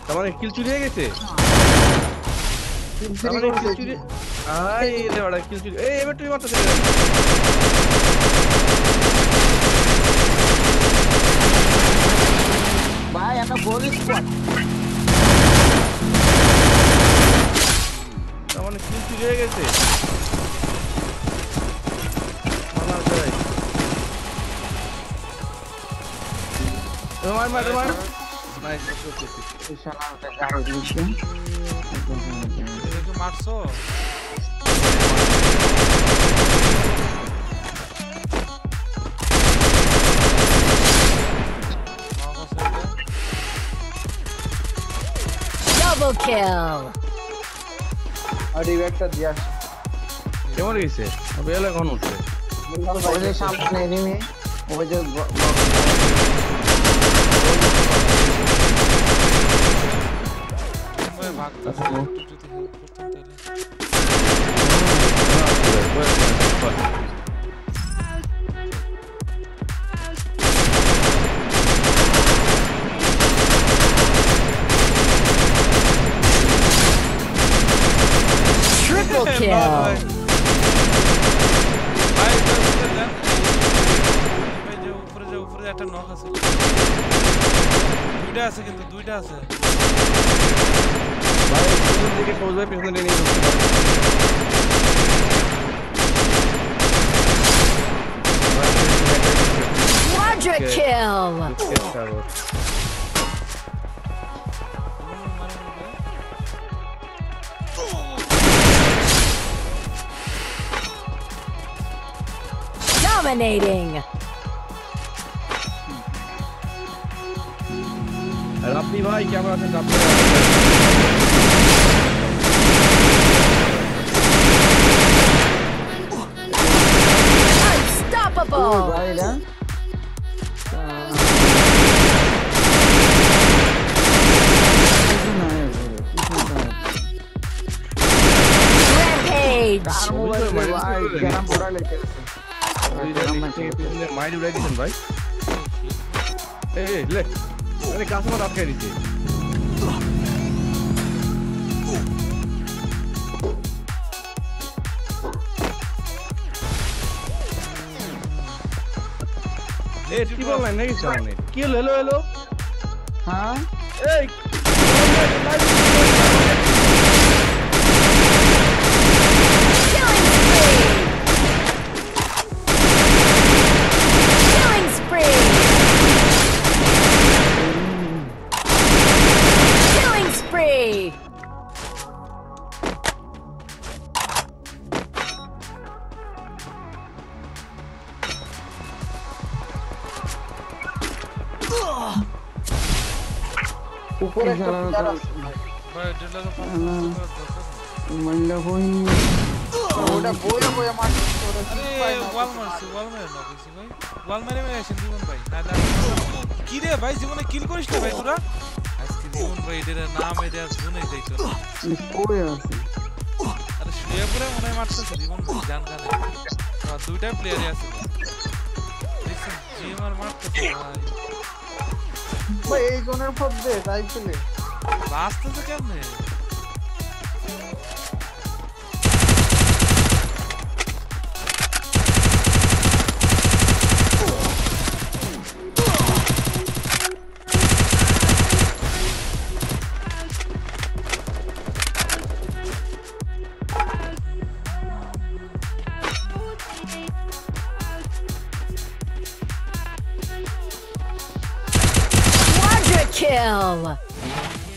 তোমার কিল চুরি হয়ে গেছে তোমার কিল চুরি আই রে বড় কিল চুরি এই এবার তুই মারতে ভাই একটা গোল স্পট তোমার কিল চুরি হয়ে গেছে মার ভাই মার নাইস শালাটা গাড়ি দিছে তুমি মারছো Double kill. আরে একটা দিয়া কেমন গেছে আবে এলা কোন উঠছে ওই যে সামনে এনিমি ওই যে ভাই ভাগতা যদি হেল্প করতাম তাহলে Triple kill. ভাই যে উপরে একটা নক আছে দুইটা আছে কিন্তু দুইটা আছে ভাই পিছন দিকে সহজ ভাই পিছন দিকে নিয়ে ঢুকতে Quadra kill. Dominating. রাপ্পি ভাই কেমন আছেন রাপ্পি Unstoppable. ভাই না Rampage. আর মোবাইল ভাই গ্রাম পড়া লেগে মাইন্ড উড়াই দিয়েছেন ভাই এই লে আরে কাস্টমার আটকে দিচ্ছে এই ট্রিপল লাইন নাকি সামনে কি হলো হলো হ্যাঁ এই Killing spree. Killing spree. উপরে একটা ভাই ডেলার মহিলা হই ওটা বইয়া বইয়া মারছে ওটা আরে ওয়াল মারছে ওয়াল মেরে না কইছি ভাই ওয়াল মেরে আসেন জীবন ভাই না কি রে ভাই জীবনে কিল করিস না ভাই তোরা আজকে জীবন ভাই এদের নাম এদের শুনে যাইতো কই আছে আরে শুয়ে পড়ে মনে হয় মারতেছে জীবন জান গানে আর দুইটা প্লেয়ারই আছে দেখছেন জিএমআর মারতেছে ভাই ভাই এই জোনের পর দে তাই চলে আসতেছে কেমনে Kill.